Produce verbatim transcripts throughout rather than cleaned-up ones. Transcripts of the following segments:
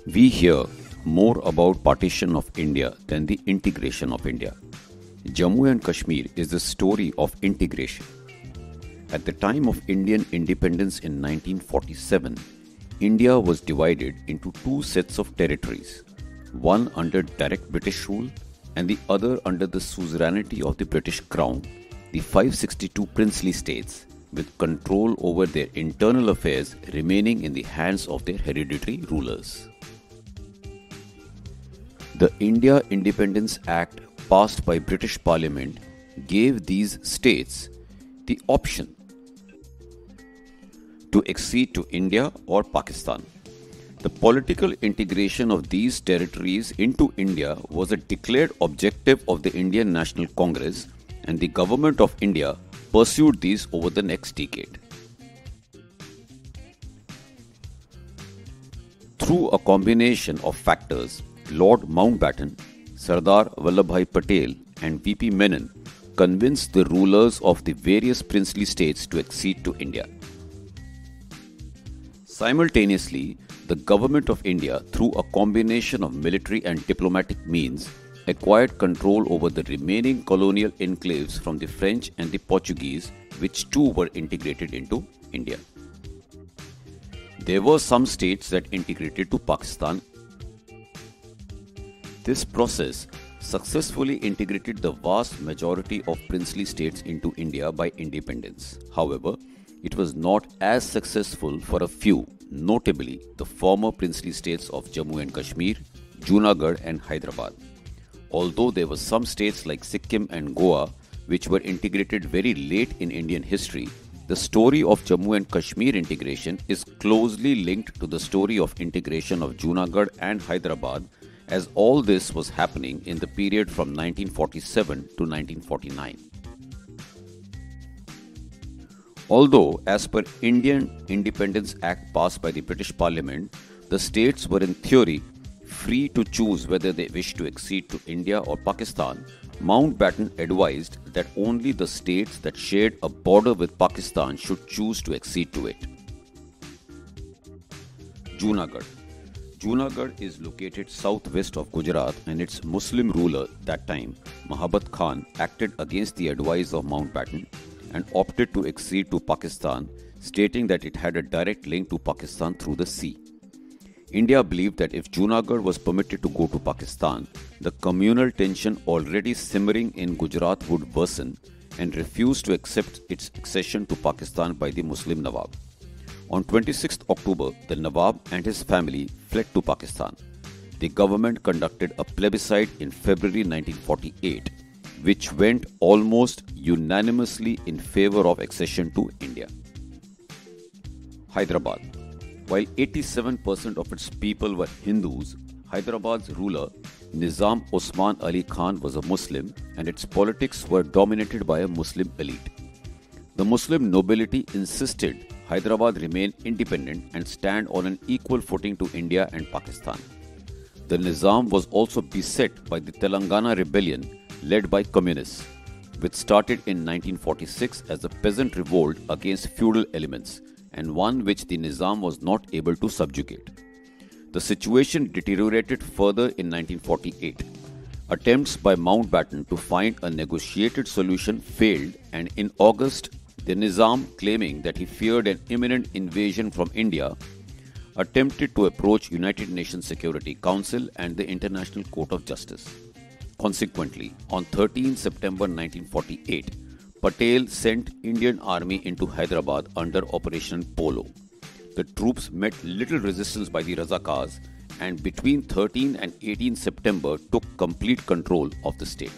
We hear more about partition of India than the integration of India. Jammu and Kashmir is the story of integration. At the time of Indian independence in nineteen forty-seven, India was divided into two sets of territories, one under direct British rule and the other under the suzerainty of the British Crown, the five hundred sixty-two princely states, with control over their internal affairs remaining in the hands of their hereditary rulers. The India Independence Act passed by British Parliament gave these states the option to accede to India or Pakistan. The political integration of these territories into India was a declared objective of the Indian National Congress, and the Government of India pursued these over the next decade. Through a combination of factors, Lord Mountbatten, Sardar Vallabhbhai Patel and V P Menon convinced the rulers of the various princely states to accede to India. Simultaneously, the Government of India, through a combination of military and diplomatic means, acquired control over the remaining colonial enclaves from the French and the Portuguese, which too were integrated into India. There were some states that integrated to Pakistan. This process successfully integrated the vast majority of princely states into India by independence. However, it was not as successful for a few, notably the former princely states of Jammu and Kashmir, Junagadh and Hyderabad. Although there were some states like Sikkim and Goa which were integrated very late in Indian history, the story of Jammu and Kashmir integration is closely linked to the story of integration of Junagadh and Hyderabad, as all this was happening in the period from nineteen forty-seven to nineteen forty-nine. Although, as per Indian Independence Act passed by the British Parliament, the states were in theory free to choose whether they wish to accede to India or Pakistan, Mountbatten advised that only the states that shared a border with Pakistan should choose to accede to it. Junagadh. Junagadh is located southwest of Gujarat, and its Muslim ruler that time, Mahabat Khan, acted against the advice of Mountbatten and opted to accede to Pakistan, stating that it had a direct link to Pakistan through the sea. India believed that if Junagadh was permitted to go to Pakistan, the communal tension already simmering in Gujarat would worsen, and refused to accept its accession to Pakistan by the Muslim Nawab. On twenty-sixth October, the Nawab and his family fled to Pakistan. The government conducted a plebiscite in February nineteen forty-eight, which went almost unanimously in favor of accession to India. Hyderabad. While eighty-seven percent of its people were Hindus, Hyderabad's ruler Nizam Osman Ali Khan was a Muslim, and its politics were dominated by a Muslim elite. The Muslim nobility insisted Hyderabad remain independent and stand on an equal footing to India and Pakistan. The Nizam was also beset by the Telangana rebellion led by communists, which started in nineteen forty-six as a peasant revolt against feudal elements, and one which the Nizam was not able to subjugate. The situation deteriorated further in nineteen forty-eight. Attempts by Mountbatten to find a negotiated solution failed, and in August, the Nizam, claiming that he feared an imminent invasion from India, attempted to approach United Nations Security Council and the International Court of Justice. Consequently, on thirteenth September nineteen forty-eight, Patel sent Indian Army into Hyderabad under Operation Polo. The troops met little resistance by the Razakars, and between thirteenth and eighteenth September took complete control of the state.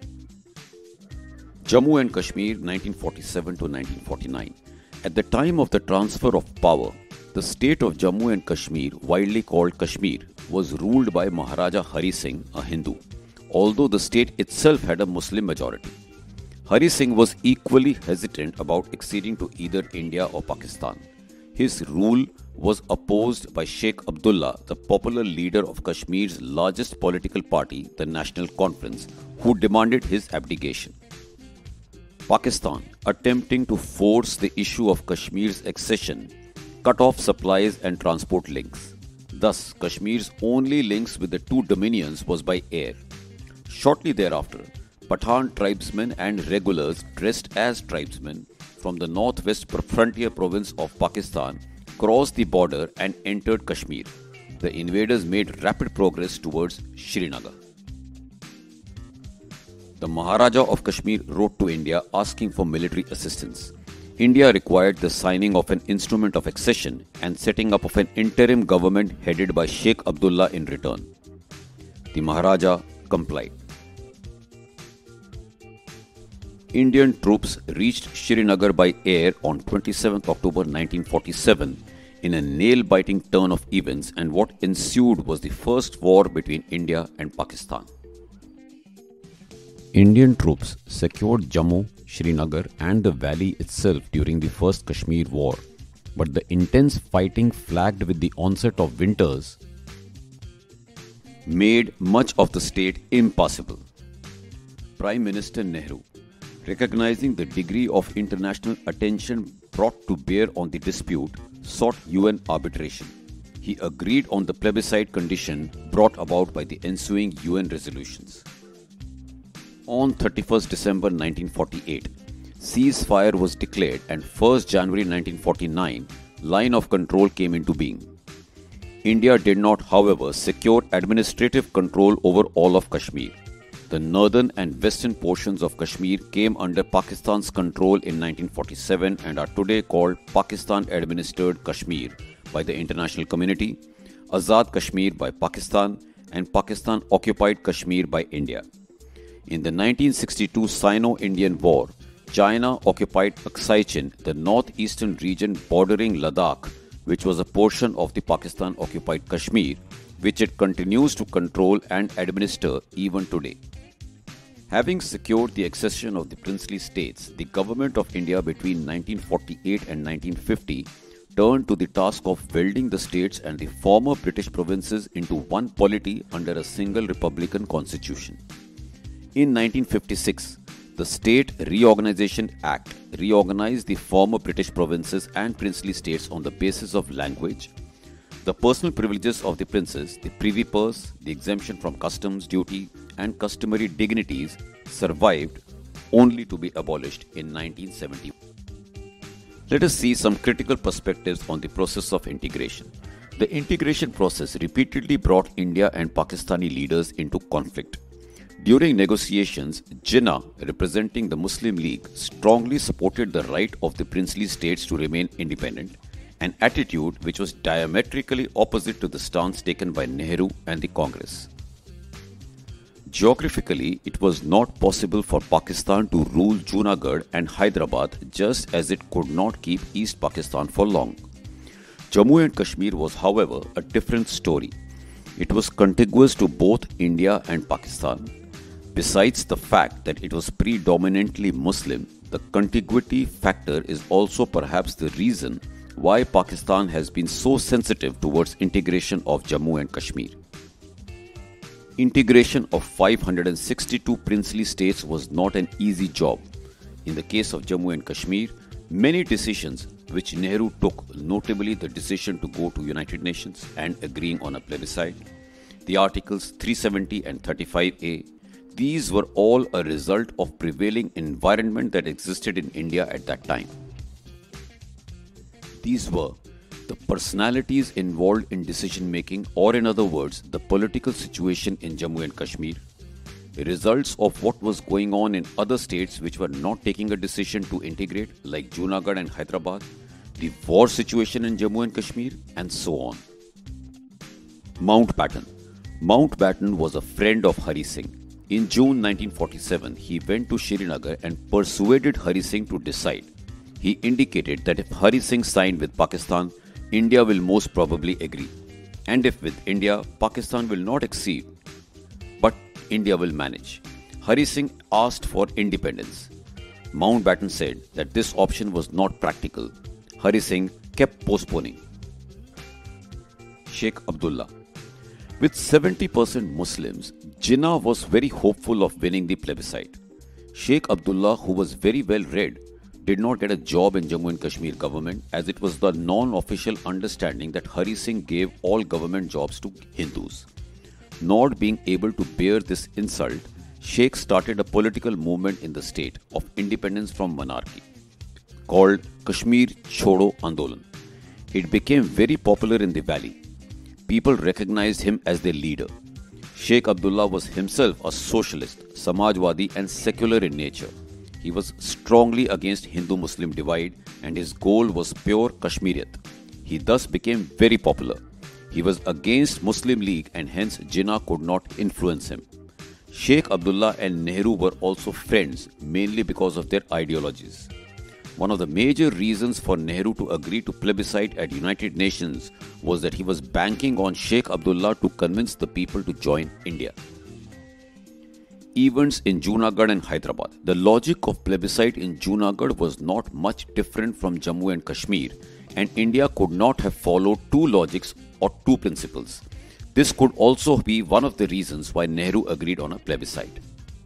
Jammu and Kashmir nineteen forty-seven to nineteen forty-nine. At the time of the transfer of power, the state of Jammu and Kashmir, widely called Kashmir, was ruled by Maharaja Hari Singh, a Hindu, although the state itself had a Muslim majority. Hari Singh was equally hesitant about acceding to either India or Pakistan. His rule was opposed by Sheikh Abdullah, the popular leader of Kashmir's largest political party, the National Conference, who demanded his abdication. Pakistan, attempting to force the issue of Kashmir's accession, cut off supplies and transport links. Thus, Kashmir's only links with the two dominions was by air. Shortly thereafter, Pathan tribesmen and regulars dressed as tribesmen from the northwest frontier province of Pakistan crossed the border and entered Kashmir. The invaders made rapid progress towards Srinagar. The Maharaja of Kashmir wrote to India asking for military assistance. India required the signing of an instrument of accession and setting up of an interim government headed by Sheikh Abdullah in return. The Maharaja complied. Indian troops reached Srinagar by air on twenty-seventh October nineteen forty-seven in a nail-biting turn of events, and what ensued was the first war between India and Pakistan. Indian troops secured Jammu, Srinagar and the valley itself during the First Kashmir War, but the intense fighting flagged with the onset of winters made much of the state impassable. Prime Minister Nehru, recognizing the degree of international attention brought to bear on the dispute, sought U N arbitration. He agreed on the plebiscite condition brought about by the ensuing U N resolutions. On thirty-first December nineteen forty-eight, ceasefire was declared, and first January nineteen forty-nine, line of control came into being. India did not, however, secure administrative control over all of Kashmir. The northern and western portions of Kashmir came under Pakistan's control in nineteen forty-seven and are today called Pakistan-administered Kashmir by the international community, Azad Kashmir by Pakistan, and Pakistan-occupied Kashmir by India. In the nineteen sixty-two Sino-Indian War, China occupied Aksai Chin, the northeastern region bordering Ladakh, which was a portion of the Pakistan-occupied Kashmir, which it continues to control and administer even today. Having secured the accession of the princely states, the government of India between nineteen forty-eight and nineteen fifty turned to the task of welding the states and the former British provinces into one polity under a single republican constitution. In nineteen fifty-six, the State Reorganization Act reorganized the former British provinces and princely states on the basis of language, the personal privileges of the princes, the privy purse, the exemption from customs duty, and customary dignities survived only to be abolished in nineteen seventy. Let us see some critical perspectives on the process of integration. The integration process repeatedly brought India and Pakistani leaders into conflict. During negotiations, Jinnah, representing the Muslim League, strongly supported the right of the princely states to remain independent, an attitude which was diametrically opposite to the stance taken by Nehru and the Congress. Geographically, it was not possible for Pakistan to rule Junagadh and Hyderabad, just as it could not keep East Pakistan for long. Jammu and Kashmir was, however, a different story. It was contiguous to both India and Pakistan. Besides the fact that it was predominantly Muslim, the contiguity factor is also perhaps the reason why Pakistan has been so sensitive towards integration of Jammu and Kashmir. Integration of five hundred sixty-two princely states was not an easy job. In the case of Jammu and Kashmir, many decisions which Nehru took, notably the decision to go to United Nations and agreeing on a plebiscite, the Articles three seventy and thirty-five A, these were all a result of prevailing environment that existed in India at that time. These were the personalities involved in decision making, or in other words, the political situation in Jammu and Kashmir, the results of what was going on in other states which were not taking a decision to integrate, like Junagadh and Hyderabad, the war situation in Jammu and Kashmir, and so on. Mountbatten. Mountbatten was a friend of Hari Singh. In June nineteen forty-seven, he went to Srinagar and persuaded Hari Singh to decide. He indicated that if Hari Singh signed with Pakistan, India will most probably agree. And if with India, Pakistan will not accede, but India will manage. Hari Singh asked for independence. Mountbatten said that this option was not practical. Hari Singh kept postponing. Sheikh Abdullah. With seventy percent Muslims, Jinnah was very hopeful of winning the plebiscite. Sheikh Abdullah, who was very well read, did not get a job in Jammu and Kashmir government, as it was the non-official understanding that Hari Singh gave all government jobs to Hindus. Not being able to bear this insult, Sheikh started a political movement in the state of independence from monarchy called Kashmir Chodo Andolan. It became very popular in the valley. People recognized him as their leader. Sheikh Abdullah was himself a socialist, Samajwadi and secular in nature. He was strongly against Hindu-Muslim divide and his goal was pure Kashmiriyat. He thus became very popular. He was against Muslim League and hence Jinnah could not influence him. Sheikh Abdullah and Nehru were also friends, mainly because of their ideologies. One of the major reasons for Nehru to agree to plebiscite at United Nations was that he was banking on Sheikh Abdullah to convince the people to join India. Events in Junagadh and Hyderabad. The logic of plebiscite in Junagadh was not much different from Jammu and Kashmir, and India could not have followed two logics or two principles. This could also be one of the reasons why Nehru agreed on a plebiscite.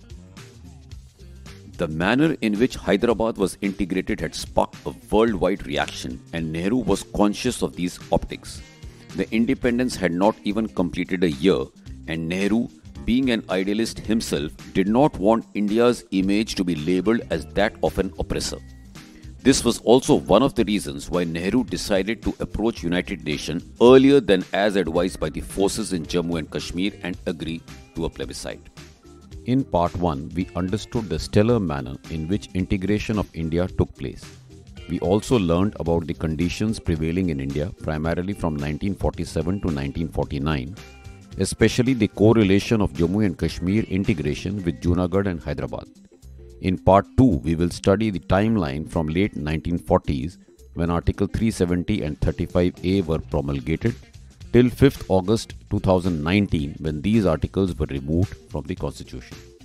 The manner in which Hyderabad was integrated had sparked a worldwide reaction, and Nehru was conscious of these optics. The independence had not even completed a year, and Nehru, being an idealist himself, did not want India's image to be labelled as that of an oppressor. This was also one of the reasons why Nehru decided to approach United Nations earlier than as advised by the forces in Jammu and Kashmir and agree to a plebiscite. In part one, we understood the stellar manner in which integration of India took place. We also learned about the conditions prevailing in India primarily from nineteen forty-seven to nineteen forty-nine, especially the correlation of Jammu and Kashmir integration with Junagadh and Hyderabad. In part two, we will study the timeline from late nineteen forties when Article three seventy and thirty-five A were promulgated till fifth August two thousand nineteen when these articles were removed from the Constitution.